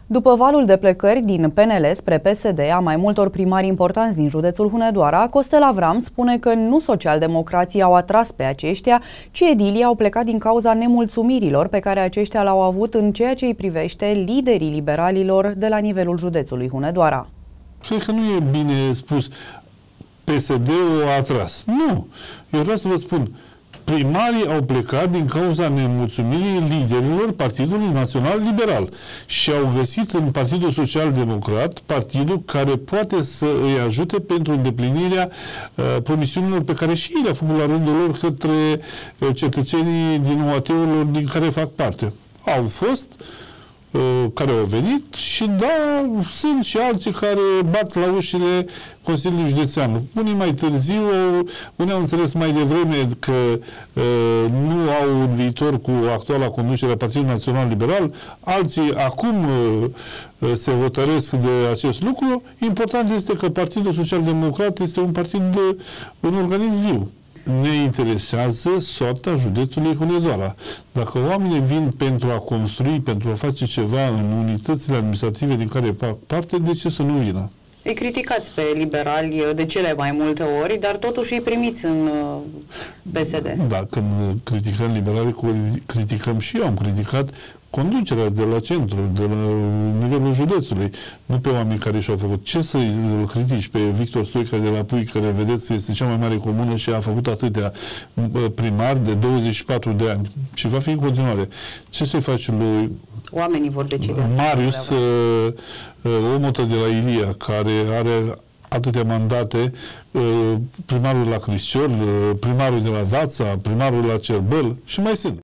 După valul de plecări din PNL spre PSD a mai multor primari importanți din județul Hunedoara, Costel Avram spune că nu socialdemocrații au atras pe aceștia, ci edilii au plecat din cauza nemulțumirilor pe care aceștia le-au avut în ceea ce îi privește liderii liberalilor de la nivelul județului Hunedoara. Cred că nu e bine spus PSD-ul a atras. Nu! Eu vreau să vă spun, primarii au plecat din cauza nemulțumirii liderilor Partidului Național Liberal și au găsit în Partidul Social Democrat partidul care poate să îi ajute pentru îndeplinirea promisiunilor pe care și ei le-au făcut la rândul lor către cetățenii din OAT-urilor din care fac parte. Au fost care au venit și da, sunt și alții care bat la ușile Consiliului Județean. Unii mai târziu, unii au înțeles mai devreme că nu au un viitor cu actuala conducere a Partidului Național Liberal, alții acum se hotărăsc de acest lucru. Important este că Partidul Social Democrat este un partid, un organism viu. Ne interesează soarta județului Hunedoara. Dacă oamenii vin pentru a construi, pentru a face ceva în unitățile administrative din care fac parte, de ce să nu vină? Îi criticați pe liberali de cele mai multe ori, dar totuși îi primiți în PSD. Da, când criticăm liberali, criticăm și eu. Am criticat conducerea de la centru, de la nivelul județului, nu pe oameni care și-au făcut. Ce să-i critici pe Victor Stoica de la Pui, care, vedeți, este cea mai mare comună și a făcut atâtea primari de 24 de ani și va fi în continuare. Ce să-i faci lui oamenii vor decide. Marius, omul de la Ilia, care are atâtea mandate, primarul la Cristior, primarul de la Vața, primarul la Cerbăl și mai sunt.